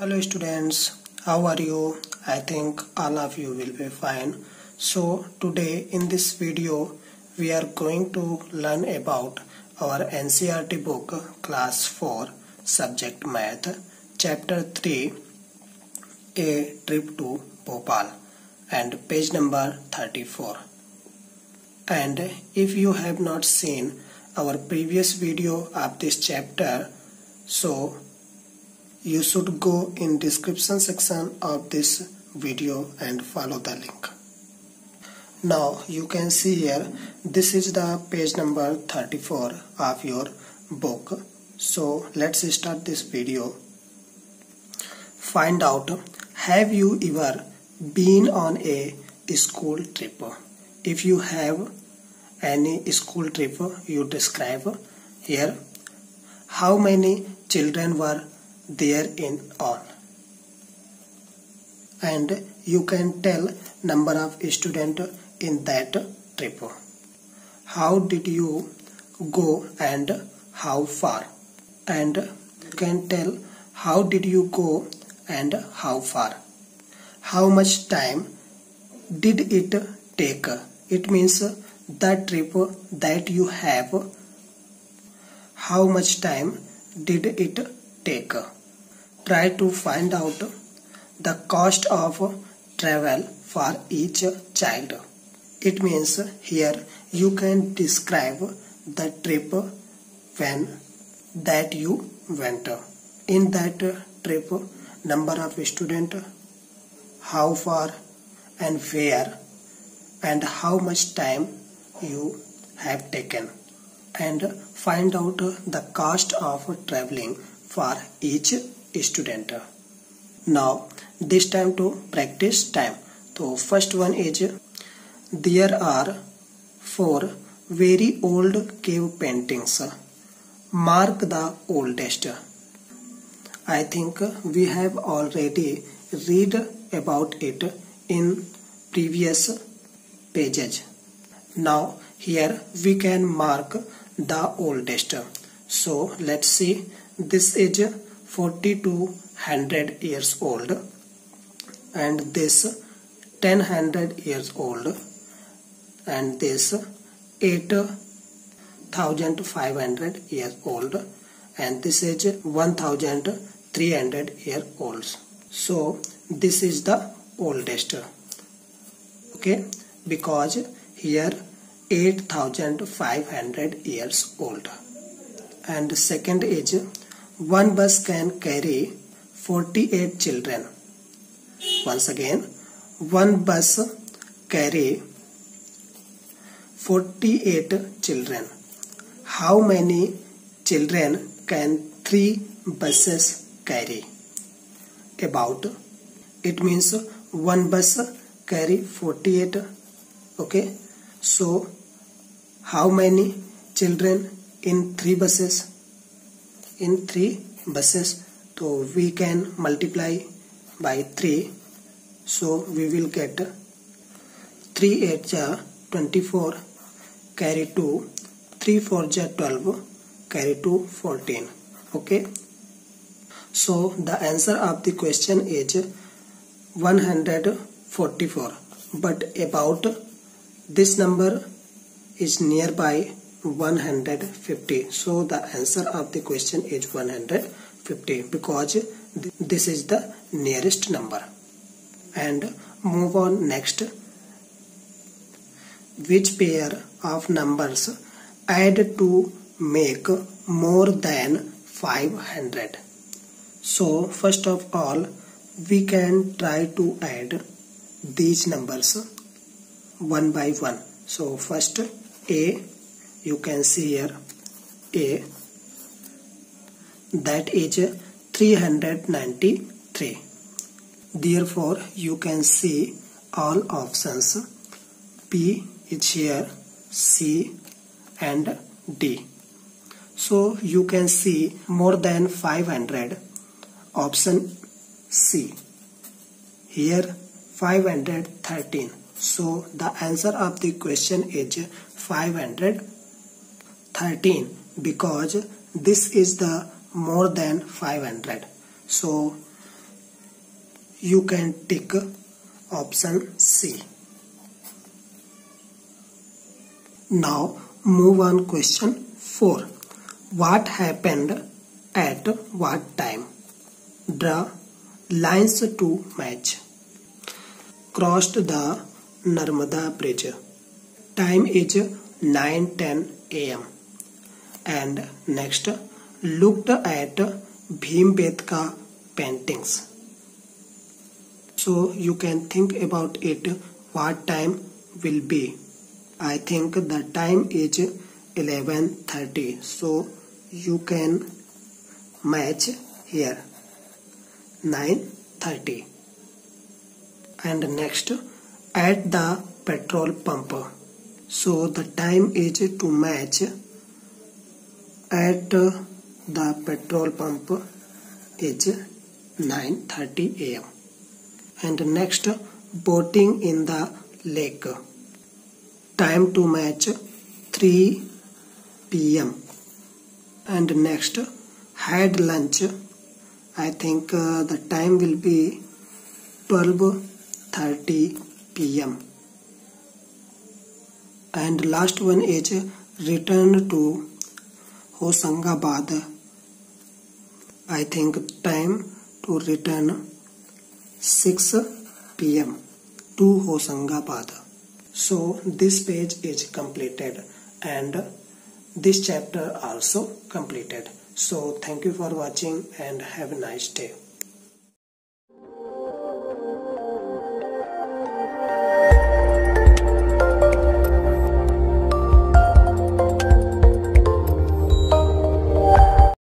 Hello students, how are you? I think all of you will be fine. So today in this video we are going to learn about our NCERT book class 4 subject math chapter 3 A Trip to Bhopal and page number 34. And if you have not seen our previous video of this chapter, so you should go in description section of this video and follow the link. Now you can see here, this is the page number 34 of your book. So let's start this video. Find out, have you ever been on a school trip? If you have any school trip, you describe here. How many children were there in all? And you can tell number of students in that trip. How did you go and how far? And you can tell how did you go and how far. How much time did it take? It means the trip that you have, how much time did it take? Try to find out the cost of travel for each child. It means here you can describe the trip when that you went. In that trip, number of students, how far and where, and how much time you have taken, and find out the cost of traveling for each student. Now this time to practice time. So first one is, there are 4 very old cave paintings. Mark the oldest. I think we have already read about it in previous pages. Now here we can mark the oldest. So let's see, this is 4200 years old, and this 1000 years old, and this 8500 years old, and this is 1300 years old. So this is the oldest. Okay, because here 8500 years old. And second is, one bus can carry 48 children. Once again, one bus carry 48 children. How many children can 3 buses carry? About, it means one bus carry 48. Okay, so how many children in 3 buses? In 3 buses, so we can multiply by 3. So we will get 3 8 ja 24, carry 2, 3 4 ja 12, carry 2 14. Okay, so the answer of the question is 144, but about this number is nearby 150. So the answer of the question is 150, because this is the nearest number. And move on next. Which pair of numbers add to make more than 500? So first of all, we can try to add these numbers one by one. So first A, you can see here A, that is 393. Therefore you can see all options. P is here, C and D. So you can see more than 500, option C. Here 513. So the answer of the question is 513, because this is the more than 500. So you can tick option C. Now move on question 4. What happened at what time? Draw lines to match. Crossed the Narmada bridge. Time is 9:10 a.m. And next, looked at Bhimbedka paintings. So you can think about it, what time will be. I think the time is 11:30. So you can match here 9:30. And next, at the petrol pump. So the time is to match at the petrol pump is 9:30 a.m. And next, boating in the lake. Time to match 3 p.m. And next, had lunch. I think the time will be 12:30 p.m. And last one is return to Hosangabad. I think time to return 6 p.m. to Hosangabad. So this page is completed and this chapter also completed. So thank you for watching and have a nice day.